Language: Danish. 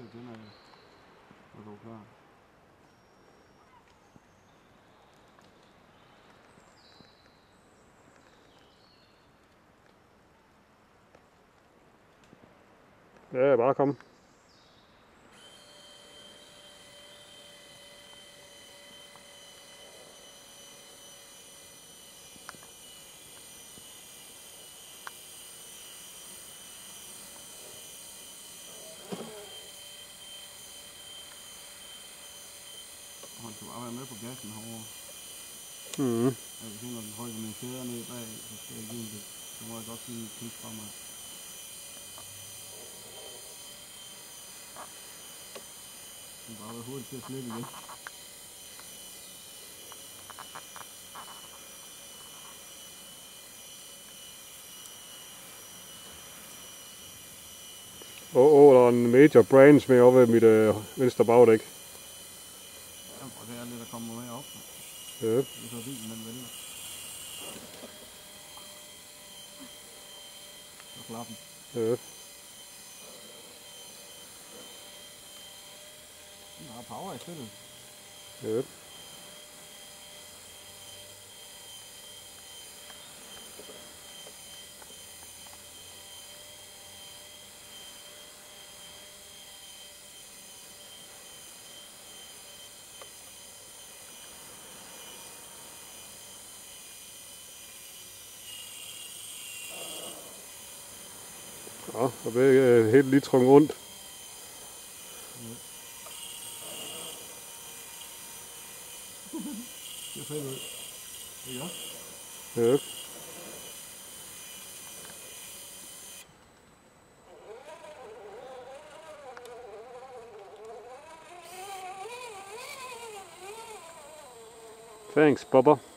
det til, når du er klar. Ja, bare kom. Han skal bare være med på gassen herovre. Mhm. Ja, hvis ikke når den holder mine kæder ned bag, så skal jeg give det. Så må jeg godt lige kigge fremad. Det er bare være hurtigt til at slippe igen. Der er en major branch med oppe ved mit venstre bagdæk. Ja, og det er lidt at komme med op. Ja. Det er så bilen, den vælter. Så slap den. Ja. Der er power i spillet. Ja. Ja, og det er helt lige trukket rundt. Det er fedt ud. Ikke også? Ja. Thanks, Bubba.